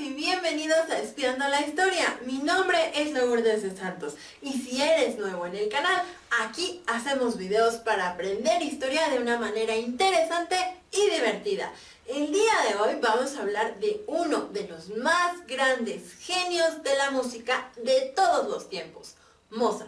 y bienvenidos a Espiando la Historia. Mi nombre es Lourdes de Santos y si eres nuevo en el canal, aquí hacemos videos para aprender historia de una manera interesante y divertida. El día de hoy vamos a hablar de uno de los más grandes genios de la música de todos los tiempos, Mozart.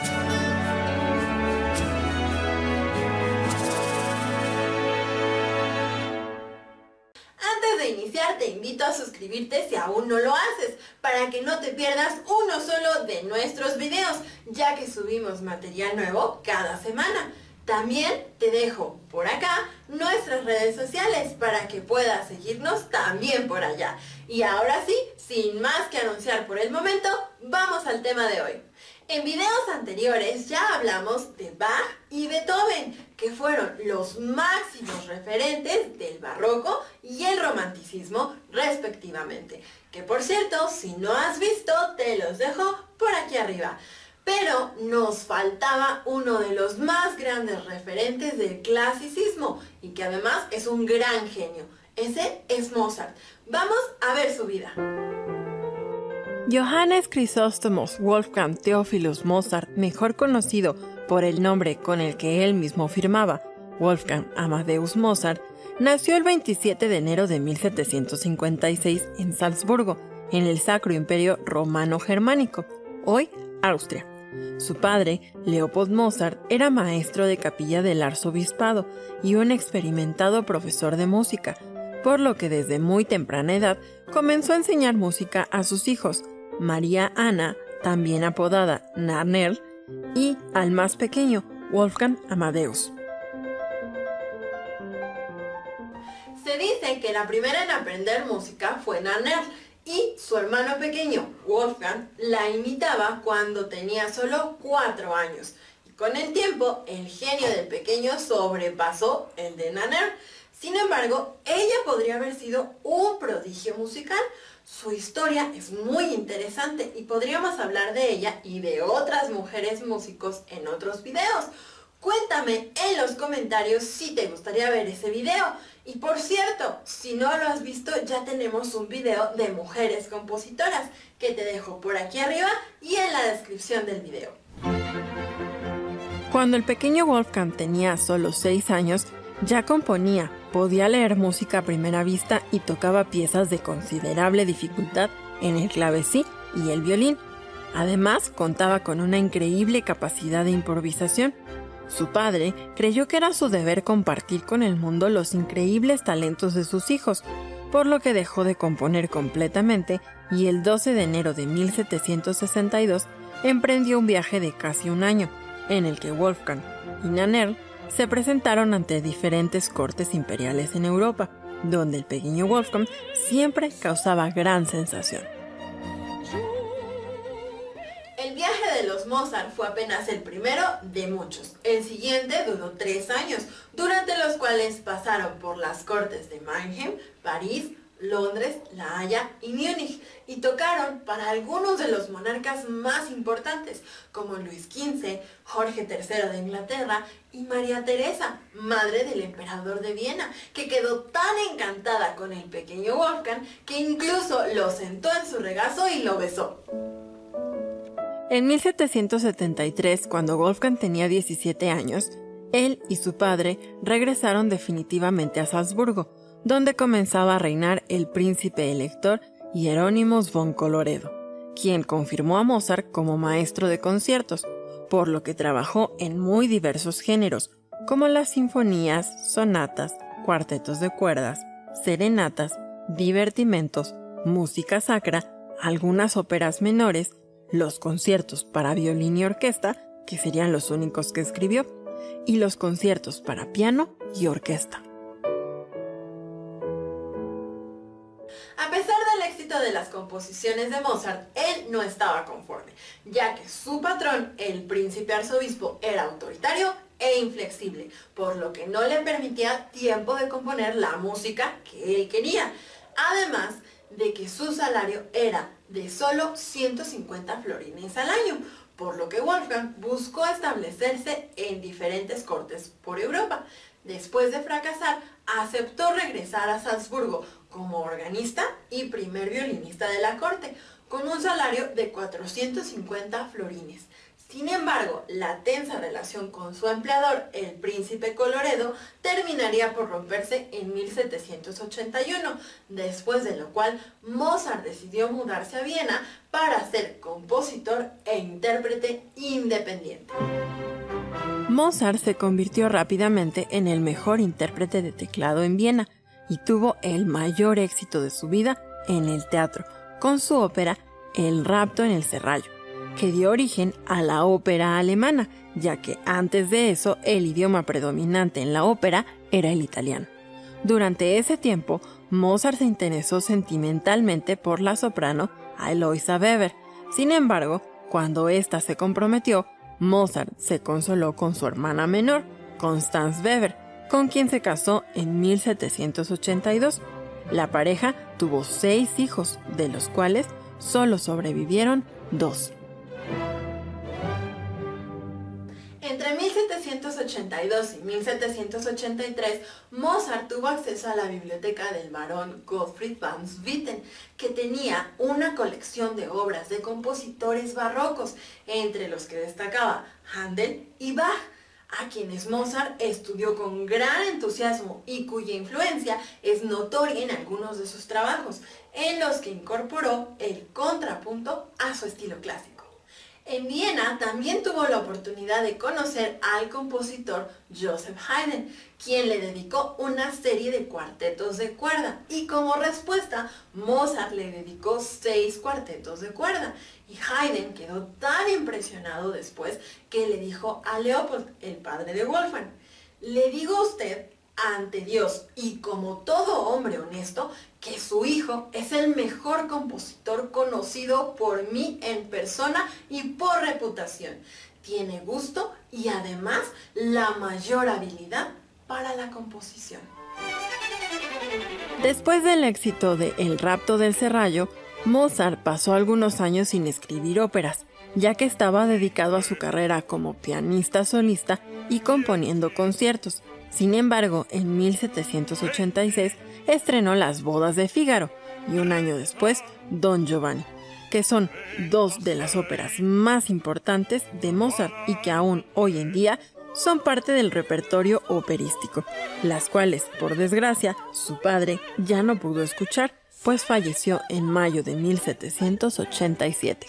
Antes de iniciar te invito a suscribirte si aún no lo haces, para que no te pierdas uno solo de nuestros videos, ya que subimos material nuevo cada semana. También te dejo por acá nuestras redes sociales para que puedas seguirnos también por allá. Y ahora sí, sin más que anunciar por el momento, vamos al tema de hoy. En videos anteriores ya hablamos de Bach y Beethoven, que fueron los máximos referentes del barroco y el romanticismo respectivamente. Que por cierto, si no has visto, te los dejo por aquí arriba. Pero nos faltaba uno de los más grandes referentes del clasicismo y que además es un gran genio. Ese es Mozart. Vamos a ver su vida. Johannes Chrysostomos Wolfgang Theophilus Mozart, mejor conocido por el nombre con el que él mismo firmaba, Wolfgang Amadeus Mozart, nació el 27 de enero de 1756 en Salzburgo, en el Sacro Imperio Romano Germánico, hoy Austria. Su padre, Leopold Mozart, era maestro de capilla del arzobispado y un experimentado profesor de música, por lo que desde muy temprana edad comenzó a enseñar música a sus hijos, María Ana, también apodada Nannerl, y al más pequeño, Wolfgang Amadeus. Se dice que la primera en aprender música fue Nannerl y su hermano pequeño, Wolfgang, la imitaba cuando tenía solo 4 años. Y con el tiempo, el genio del pequeño sobrepasó el de Nannerl. Sin embargo, ella podría haber sido un prodigio musical. Su historia es muy interesante y podríamos hablar de ella y de otras mujeres músicos en otros videos. Cuéntame en los comentarios si te gustaría ver ese video. Y por cierto, si no lo has visto, ya tenemos un video de mujeres compositoras que te dejo por aquí arriba y en la descripción del video. Cuando el pequeño Wolfgang tenía solo 6 años, ya componía, podía leer música a primera vista y tocaba piezas de considerable dificultad en el clavecí y el violín. Además, contaba con una increíble capacidad de improvisación. Su padre creyó que era su deber compartir con el mundo los increíbles talentos de sus hijos, por lo que dejó de componer completamente y el 12 de enero de 1762 emprendió un viaje de casi un año, en el que Wolfgang y Nannerl se presentaron ante diferentes cortes imperiales en Europa, donde el pequeño Wolfgang siempre causaba gran sensación. El viaje de los Mozart fue apenas el primero de muchos. El siguiente duró 3 años, durante los cuales pasaron por las cortes de Mannheim, París, Londres, La Haya y Múnich, y tocaron para algunos de los monarcas más importantes, como Luis XV, Jorge III de Inglaterra y María Teresa, madre del emperador de Viena, que quedó tan encantada con el pequeño Wolfgang que incluso lo sentó en su regazo y lo besó. En 1773, cuando Wolfgang tenía 17 años, él y su padre regresaron definitivamente a Salzburgo, donde comenzaba a reinar el príncipe elector Hieronymus von Colloredo, quien confirmó a Mozart como maestro de conciertos, por lo que trabajó en muy diversos géneros, como las sinfonías, sonatas, cuartetos de cuerdas, serenatas, divertimentos, música sacra, algunas óperas menores, los conciertos para violín y orquesta, que serían los únicos que escribió, y los conciertos para piano y orquesta. A pesar del éxito de las composiciones de Mozart, él no estaba conforme, ya que su patrón, el príncipe arzobispo, era autoritario e inflexible, por lo que no le permitía tiempo de componer la música que él quería. Además de que su salario era de solo 150 florines al año, por lo que Wolfgang buscó establecerse en diferentes cortes por Europa. Después de fracasar, aceptó regresar a Salzburgo como organista y primer violinista de la corte, con un salario de 450 florines. Sin embargo, la tensa relación con su empleador, el príncipe Coloredo, terminaría por romperse en 1781, después de lo cual Mozart decidió mudarse a Viena para ser compositor e intérprete independiente. Mozart se convirtió rápidamente en el mejor intérprete de teclado en Viena y tuvo el mayor éxito de su vida en el teatro, con su ópera El rapto en el Serrallo, que dio origen a la ópera alemana, ya que antes de eso el idioma predominante en la ópera era el italiano. Durante ese tiempo, Mozart se interesó sentimentalmente por la soprano Eloisa Weber. Sin embargo, cuando ésta se comprometió, Mozart se consoló con su hermana menor, Constance Weber, con quien se casó en 1782. La pareja tuvo 6 hijos, de los cuales solo sobrevivieron 2. Entre 1782 y 1783, Mozart tuvo acceso a la biblioteca del barón Gottfried van Swieten, que tenía una colección de obras de compositores barrocos, entre los que destacaba Händel y Bach, a quienes Mozart estudió con gran entusiasmo y cuya influencia es notoria en algunos de sus trabajos, en los que incorporó el contrapunto a su estilo clásico. En Viena también tuvo la oportunidad de conocer al compositor Joseph Haydn, quien le dedicó una serie de cuartetos de cuerda, y como respuesta, Mozart le dedicó 6 cuartetos de cuerda, y Haydn quedó tan impresionado después que le dijo a Leopold, el padre de Wolfgang: le digo a usted, ante Dios y como todo hombre honesto, que su hijo es el mejor compositor conocido por mí en persona y por reputación. Tiene gusto y además la mayor habilidad para la composición. Después del éxito de El rapto del Serrallo, Mozart pasó algunos años sin escribir óperas, ya que estaba dedicado a su carrera como pianista solista y componiendo conciertos. Sin embargo, en 1786 estrenó Las bodas de Fígaro y un año después Don Giovanni, que son 2 de las óperas más importantes de Mozart y que aún hoy en día son parte del repertorio operístico, las cuales, por desgracia, su padre ya no pudo escuchar, pues falleció en mayo de 1787.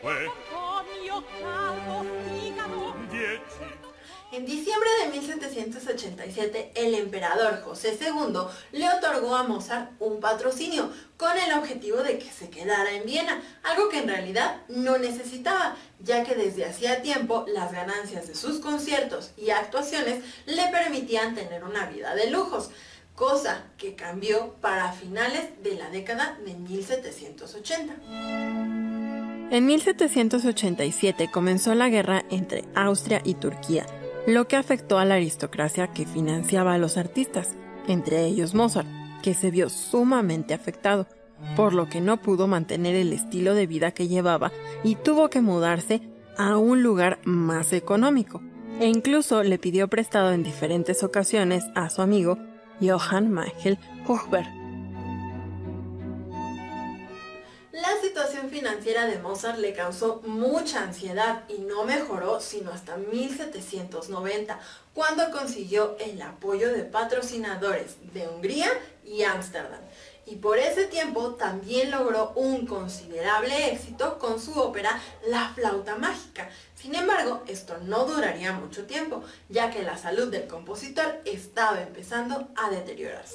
En diciembre de 1787, el emperador José II le otorgó a Mozart un patrocinio con el objetivo de que se quedara en Viena, algo que en realidad no necesitaba, ya que desde hacía tiempo las ganancias de sus conciertos y actuaciones le permitían tener una vida de lujos, cosa que cambió para finales de la década de 1780. En 1787 comenzó la guerra entre Austria y Turquía, lo que afectó a la aristocracia que financiaba a los artistas, entre ellos Mozart, que se vio sumamente afectado, por lo que no pudo mantener el estilo de vida que llevaba y tuvo que mudarse a un lugar más económico, e incluso le pidió prestado en diferentes ocasiones a su amigo Johann Michael Huber. La situación financiera de Mozart le causó mucha ansiedad y no mejoró sino hasta 1790, cuando consiguió el apoyo de patrocinadores de Hungría y Ámsterdam. Y por ese tiempo también logró un considerable éxito con su ópera La flauta mágica. Sin embargo, esto no duraría mucho tiempo, ya que la salud del compositor estaba empezando a deteriorarse.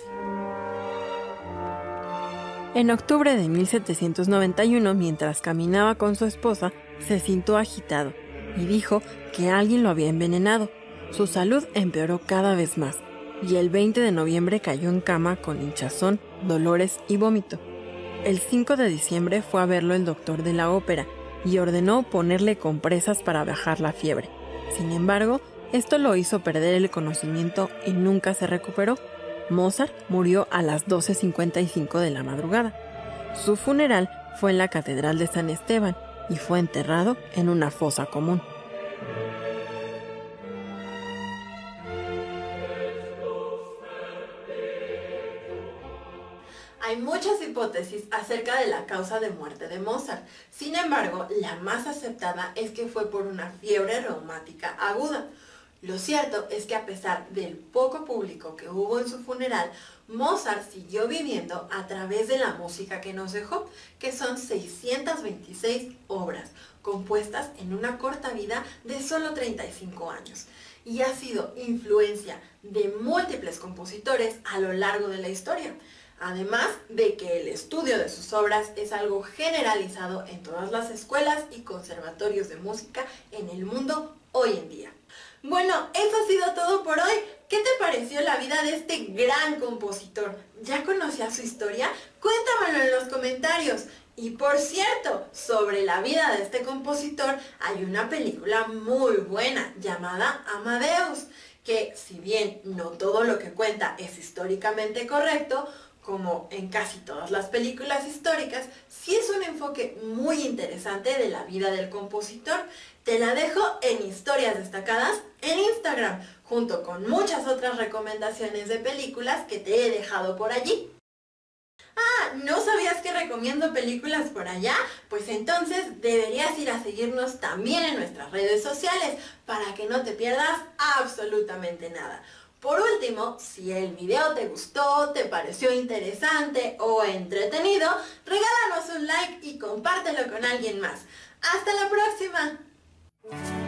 En octubre de 1791, mientras caminaba con su esposa, se sintió agitado y dijo que alguien lo había envenenado. Su salud empeoró cada vez más y el 20 de noviembre cayó en cama con hinchazón, dolores y vómito. El 5 de diciembre fue a verlo el doctor de la ópera y ordenó ponerle compresas para bajar la fiebre. Sin embargo, esto lo hizo perder el conocimiento y nunca se recuperó. Mozart murió a las 12:55 de la madrugada. Su funeral fue en la Catedral de San Esteban y fue enterrado en una fosa común. Hay muchas hipótesis acerca de la causa de muerte de Mozart. Sin embargo, la más aceptada es que fue por una fiebre reumática aguda. Lo cierto es que a pesar del poco público que hubo en su funeral, Mozart siguió viviendo a través de la música que nos dejó, que son 626 obras, compuestas en una corta vida de solo 35 años. Y ha sido influencia de múltiples compositores a lo largo de la historia. Además de que el estudio de sus obras es algo generalizado en todas las escuelas y conservatorios de música en el mundo hoy en día. Bueno, eso ha sido todo por hoy. ¿Qué te pareció la vida de este gran compositor? ¿Ya conocías su historia? Cuéntamelo en los comentarios. Y por cierto, sobre la vida de este compositor hay una película muy buena llamada Amadeus, que si bien no todo lo que cuenta es históricamente correcto, como en casi todas las películas históricas, sí es un enfoque muy interesante de la vida del compositor. Te la dejo en historias destacadas en Instagram, junto con muchas otras recomendaciones de películas que te he dejado por allí. Ah, ¿no sabías que recomiendo películas por allá? Pues entonces deberías ir a seguirnos también en nuestras redes sociales para que no te pierdas absolutamente nada. Por último, si el video te gustó, te pareció interesante o entretenido, regálanos un like y compártelo con alguien más. ¡Hasta la próxima!